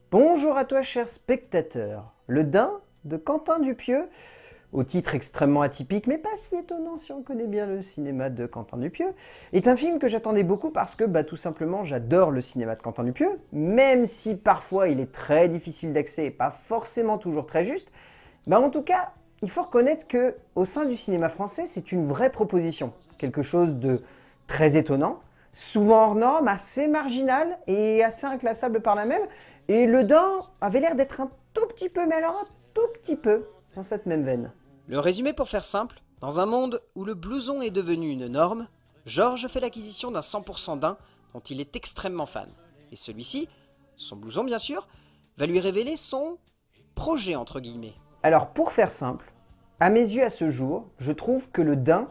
Bonjour à toi cher spectateur. Le Daim de Quentin Dupieux, au titre extrêmement atypique mais pas si étonnant si on connaît bien le cinéma de Quentin Dupieux, est un film que j'attendais beaucoup parce que tout simplement j'adore le cinéma de Quentin Dupieux, même si parfois il est très difficile d'accès et pas forcément toujours très juste, en tout cas il faut reconnaître que au sein du cinéma français c'est une vraie proposition, quelque chose de très étonnant, souvent hors norme, assez marginal et assez inclassable par là même. Et le Daim avait l'air d'être un tout petit peu, mais alors un tout petit peu, dans cette même veine. Le résumé pour faire simple, dans un monde où le blouson est devenu une norme, Georges fait l'acquisition d'un 100% Daim dont il est extrêmement fan. Et celui-ci, son blouson bien sûr, va lui révéler son projet entre guillemets. Alors pour faire simple, à mes yeux à ce jour, je trouve que le Daim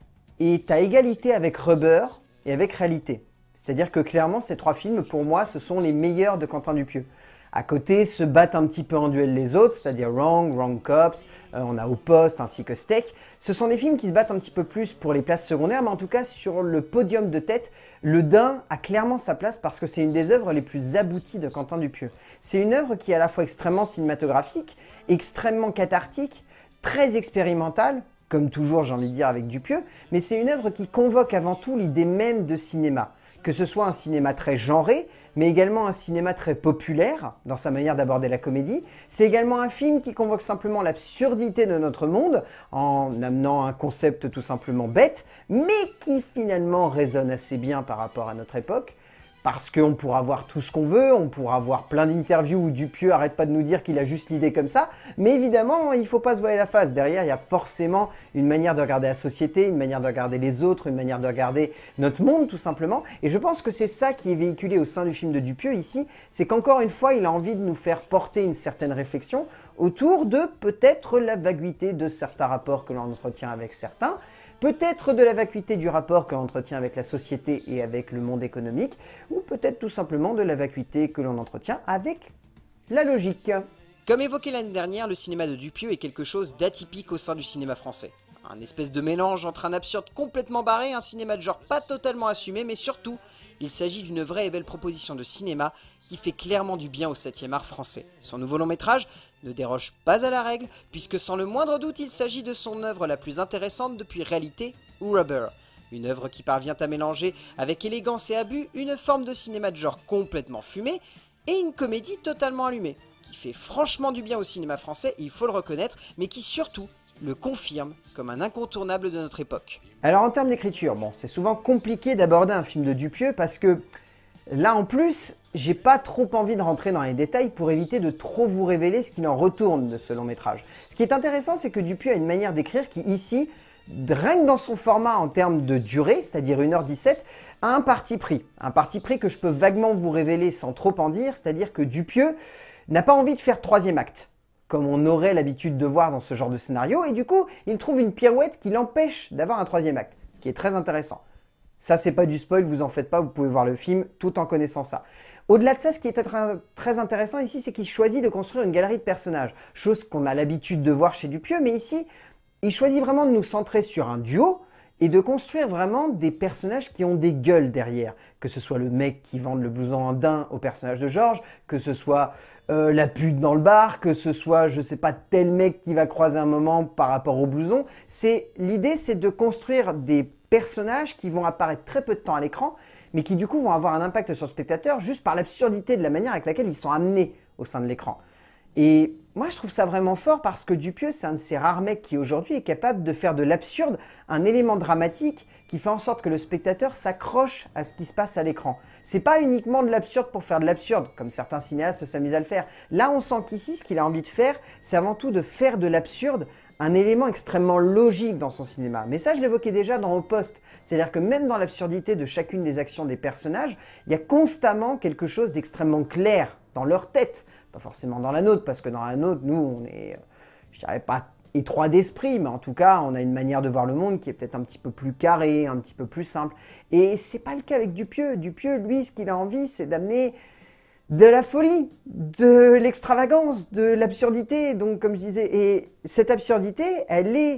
est à égalité avec Rubber et avec Réalité. C'est-à-dire que clairement ces trois films pour moi ce sont les meilleurs de Quentin Dupieux. À côté se battent un petit peu en duel les autres, c'est-à-dire Wrong Cops, on a Au Poste ainsi que Steak. Ce sont des films qui se battent un petit peu plus pour les places secondaires, mais en tout cas sur le podium de tête, le Daim a clairement sa place parce que c'est une des œuvres les plus abouties de Quentin Dupieux. C'est une œuvre qui est à la fois extrêmement cinématographique, extrêmement cathartique, très expérimentale, comme toujours j'ai envie de dire avec Dupieux, mais c'est une œuvre qui convoque avant tout l'idée même de cinéma. Que ce soit un cinéma très genré, mais également un cinéma très populaire dans sa manière d'aborder la comédie. C'est également un film qui convoque simplement l'absurdité de notre monde en amenant un concept tout simplement bête, mais qui finalement résonne assez bien par rapport à notre époque. Parce qu'on pourra voir tout ce qu'on veut, on pourra voir plein d'interviews où Dupieux arrête pas de nous dire qu'il a juste l'idée comme ça, mais évidemment, il ne faut pas se voiler la face. Derrière, il y a forcément une manière de regarder la société, une manière de regarder les autres, une manière de regarder notre monde tout simplement. Et je pense que c'est ça qui est véhiculé au sein du film de Dupieux ici, c'est qu'encore une fois, il a envie de nous faire porter une certaine réflexion autour de peut-être la vacuité de certains rapports que l'on entretient avec certains, peut-être de la vacuité du rapport que l'on entretient avec la société et avec le monde économique, ou peut-être tout simplement de la vacuité que l'on entretient avec la logique. Comme évoqué l'année dernière, le cinéma de Dupieux est quelque chose d'atypique au sein du cinéma français. Un espèce de mélange entre un absurde complètement barré et un cinéma de genre pas totalement assumé, mais surtout, il s'agit d'une vraie et belle proposition de cinéma qui fait clairement du bien au 7e art français. Son nouveau long métrage ne déroge pas à la règle, puisque sans le moindre doute il s'agit de son œuvre la plus intéressante depuis Réalité ou Rubber. Une œuvre qui parvient à mélanger avec élégance et abus une forme de cinéma de genre complètement fumé et une comédie totalement allumée, qui fait franchement du bien au cinéma français, il faut le reconnaître, mais qui surtout le confirme comme un incontournable de notre époque. Alors en termes d'écriture, c'est souvent compliqué d'aborder un film de Dupieux parce que là en plus, j'ai pas trop envie de rentrer dans les détails pour éviter de trop vous révéler ce qu'il en retourne de ce long métrage. Ce qui est intéressant, c'est que Dupieux a une manière d'écrire qui ici, rien que dans son format en termes de durée, c'est-à-dire 1h17, a un parti pris. Un parti pris que je peux vaguement vous révéler sans trop en dire, c'est-à-dire que Dupieux n'a pas envie de faire troisième acte, comme on aurait l'habitude de voir dans ce genre de scénario, et du coup, il trouve une pirouette qui l'empêche d'avoir un troisième acte, ce qui est très intéressant. Ça, c'est pas du spoil, vous en faites pas, vous pouvez voir le film tout en connaissant ça. Au-delà de ça, ce qui est très intéressant ici, c'est qu'il choisit de construire une galerie de personnages, chose qu'on a l'habitude de voir chez Dupieux, mais ici, il choisit vraiment de nous centrer sur un duo et de construire vraiment des personnages qui ont des gueules derrière. Que ce soit le mec qui vend le blouson en daim au personnage de Georges, que ce soit la pute dans le bar, que ce soit, je sais pas, tel mec qui va croiser un moment par rapport au blouson. L'idée, c'est de construire des personnages qui vont apparaître très peu de temps à l'écran, mais qui du coup vont avoir un impact sur le spectateur juste par l'absurdité de la manière avec laquelle ils sont amenés au sein de l'écran. Et moi je trouve ça vraiment fort parce que Dupieux c'est un de ces rares mecs qui aujourd'hui est capable de faire de l'absurde un élément dramatique qui fait en sorte que le spectateur s'accroche à ce qui se passe à l'écran. C'est pas uniquement de l'absurde pour faire de l'absurde, comme certains cinéastes s'amusent à le faire. Là on sent qu'ici ce qu'il a envie de faire, c'est avant tout de faire de l'absurde un élément extrêmement logique dans son cinéma. Mais ça, je l'évoquais déjà dans Au Poste. C'est-à-dire que même dans l'absurdité de chacune des actions des personnages, il y a constamment quelque chose d'extrêmement clair dans leur tête. Pas forcément dans la nôtre, parce que dans la nôtre, nous, on est, je dirais pas étroit d'esprit, mais en tout cas, on a une manière de voir le monde qui est peut-être un petit peu plus carrée, un petit peu plus simple. Et c'est pas le cas avec Dupieux. Dupieux, lui, ce qu'il a envie, c'est d'amener de la folie, de l'extravagance, de l'absurdité, donc comme je disais, et cette absurdité, elle est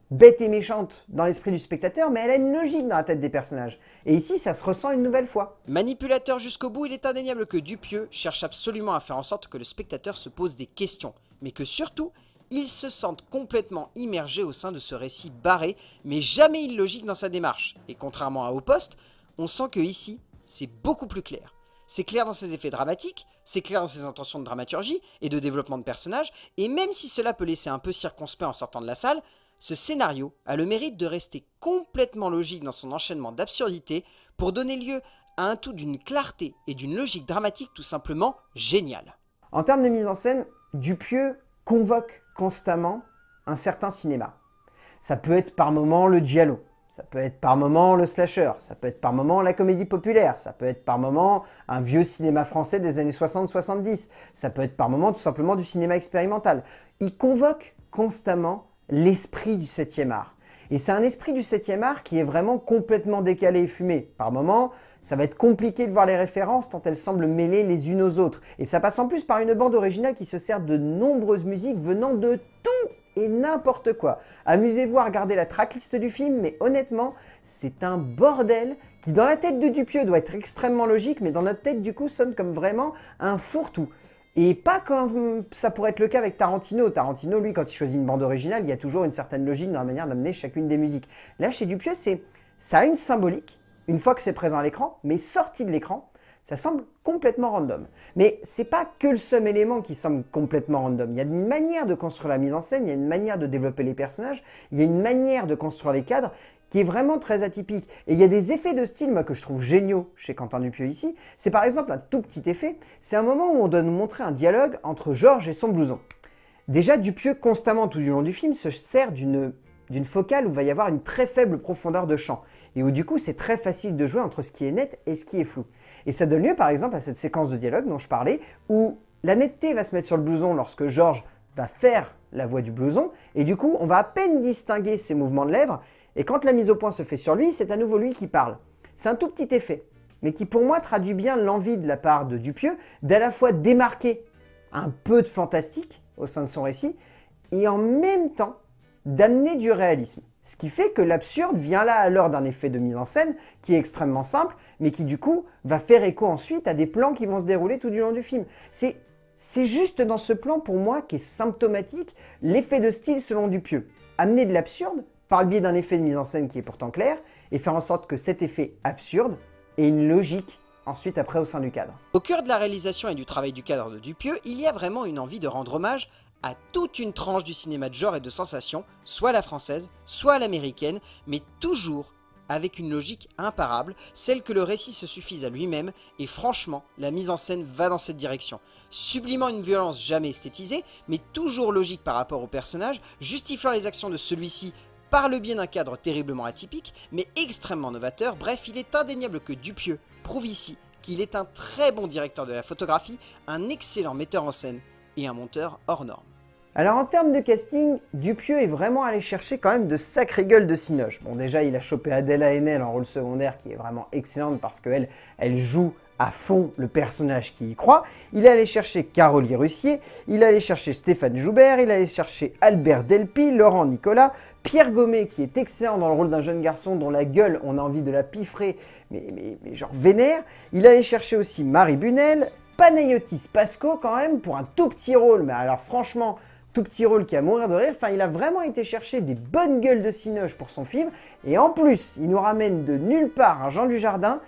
bête et méchante dans l'esprit du spectateur, mais elle a une logique dans la tête des personnages. Et ici, ça se ressent une nouvelle fois. Manipulateur jusqu'au bout, il est indéniable que Dupieux cherche absolument à faire en sorte que le spectateur se pose des questions, mais que surtout, il se sente complètement immergé au sein de ce récit barré, mais jamais illogique dans sa démarche. Et contrairement à Au Poste, on sent que ici, c'est beaucoup plus clair. C'est clair dans ses effets dramatiques, c'est clair dans ses intentions de dramaturgie et de développement de personnages, et même si cela peut laisser un peu circonspect en sortant de la salle, ce scénario a le mérite de rester complètement logique dans son enchaînement d'absurdités pour donner lieu à un tout d'une clarté et d'une logique dramatique tout simplement géniale. En termes de mise en scène, Dupieux convoque constamment un certain cinéma. Ça peut être par moments le giallo, ça peut être par moments le slasher, ça peut être par moments la comédie populaire, ça peut être par moments un vieux cinéma français des années 60-70, ça peut être par moments tout simplement du cinéma expérimental. Il convoque constamment l'esprit du 7e art. Et c'est un esprit du 7e art qui est vraiment complètement décalé et fumé. Par moments, ça va être compliqué de voir les références tant elles semblent mêlées les unes aux autres. Et ça passe en plus par une bande originale qui se sert de nombreuses musiques venant de tout et n'importe quoi. Amusez-vous à regarder la tracklist du film, mais honnêtement, c'est un bordel qui dans la tête de Dupieux doit être extrêmement logique, mais dans notre tête du coup sonne comme vraiment un fourre-tout. Et pas comme ça pourrait être le cas avec Tarantino. Tarantino, lui, quand il choisit une bande originale, il y a toujours une certaine logique dans la manière d'amener chacune des musiques. Là, chez Dupieux, ça a une symbolique, une fois que c'est présent à l'écran, mais sorti de l'écran, ça semble complètement random. Mais c'est pas que le seul élément qui semble complètement random. Il y a une manière de construire la mise en scène, il y a une manière de développer les personnages, il y a une manière de construire les cadres qui est vraiment très atypique. Et il y a des effets de style, moi, que je trouve géniaux chez Quentin Dupieux ici. C'est par exemple un tout petit effet, c'est un moment où on doit nous montrer un dialogue entre Georges et son blouson. Déjà, Dupieux, constamment tout du long du film, se sert d'une focale où il va y avoir une très faible profondeur de champ. Et où du coup, c'est très facile de jouer entre ce qui est net et ce qui est flou. Et ça donne lieu, par exemple, à cette séquence de dialogue dont je parlais, où la netteté va se mettre sur le blouson lorsque Georges va faire la voix du blouson. Et du coup, on va à peine distinguer ses mouvements de lèvres. Et quand la mise au point se fait sur lui, c'est à nouveau lui qui parle. C'est un tout petit effet, mais qui pour moi traduit bien l'envie de la part de Dupieux d'à la fois démarquer un peu de fantastique au sein de son récit, et en même temps d'amener du réalisme. Ce qui fait que l'absurde vient là alors d'un effet de mise en scène qui est extrêmement simple, mais qui du coup va faire écho ensuite à des plans qui vont se dérouler tout du long du film. C'est juste dans ce plan pour moi qui est symptomatique l'effet de style selon Dupieux. Amener de l'absurde par le biais d'un effet de mise en scène qui est pourtant clair, et faire en sorte que cet effet absurde ait une logique ensuite après au sein du cadre. Au cœur de la réalisation et du travail du cadre de Dupieux, il y a vraiment une envie de rendre hommage à toute une tranche du cinéma de genre et de sensation, soit la française, soit l'américaine, mais toujours avec une logique imparable, celle que le récit se suffise à lui-même, et franchement, la mise en scène va dans cette direction. Sublimant une violence jamais esthétisée, mais toujours logique par rapport au personnage, justifiant les actions de celui-ci par le biais d'un cadre terriblement atypique, mais extrêmement novateur. Bref, il est indéniable que Dupieux prouve ici qu'il est un très bon directeur de la photographie, un excellent metteur en scène et un monteur hors norme. Alors en termes de casting, Dupieux est vraiment allé chercher quand même de sacrées gueules de cinoche. Bon déjà il a chopé Adèle Haenel en rôle secondaire qui est vraiment excellente parce qu'elle joue à fond le personnage qui y croit. Il est allé chercher Caroline Russier, il est allé chercher Stéphane Joubert, il est allé chercher Albert Delpy, Laurent Nicolas, Pierre Gommet qui est excellent dans le rôle d'un jeune garçon dont la gueule on a envie de la piffrer mais genre vénère. Il est allé chercher aussi Marie Bunel, Panayotis Pasco quand même pour un tout petit rôle, mais alors franchement tout petit rôle qui a mourir de rire. Enfin, il a vraiment été chercher des bonnes gueules de cinoche pour son film. Et en plus, il nous ramène de nulle part un Jean Dujardin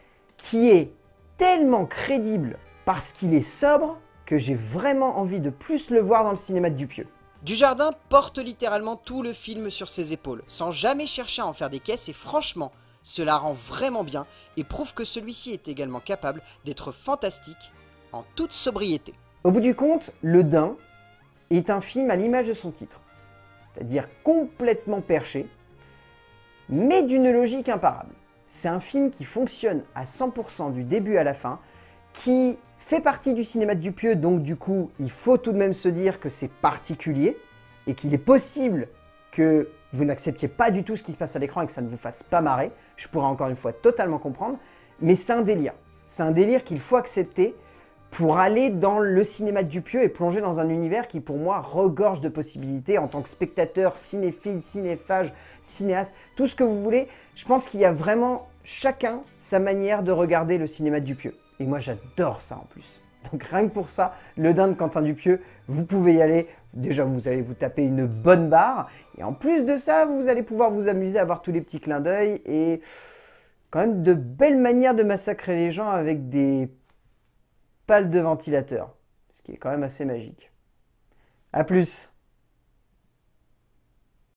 qui est tellement crédible parce qu'il est sobre que j'ai vraiment envie de plus le voir dans le cinéma de Dupieux. Dujardin porte littéralement tout le film sur ses épaules, sans jamais chercher à en faire des caisses, et franchement, cela rend vraiment bien et prouve que celui-ci est également capable d'être fantastique en toute sobriété. Au bout du compte, Le Daim est un film à l'image de son titre, c'est-à-dire complètement perché, mais d'une logique imparable. C'est un film qui fonctionne à 100% du début à la fin, qui fait partie du cinéma de Dupieux, donc du coup, il faut tout de même se dire que c'est particulier, et qu'il est possible que vous n'acceptiez pas du tout ce qui se passe à l'écran et que ça ne vous fasse pas marrer. Je pourrais encore une fois totalement comprendre, mais c'est un délire. C'est un délire qu'il faut accepter, pour aller dans le cinéma de Dupieux et plonger dans un univers qui pour moi regorge de possibilités en tant que spectateur, cinéphile, cinéphage, cinéaste, tout ce que vous voulez. Je pense qu'il y a vraiment chacun sa manière de regarder le cinéma de Dupieux. Et moi j'adore ça en plus. Donc rien que pour ça, Le Dain de Quentin Dupieux, vous pouvez y aller. Déjà vous allez vous taper une bonne barre. Et en plus de ça, vous allez pouvoir vous amuser à voir tous les petits clins d'œil. Et quand même de belles manières de massacrer les gens avec des pales de ventilateur. Ce qui est quand même assez magique. A plus!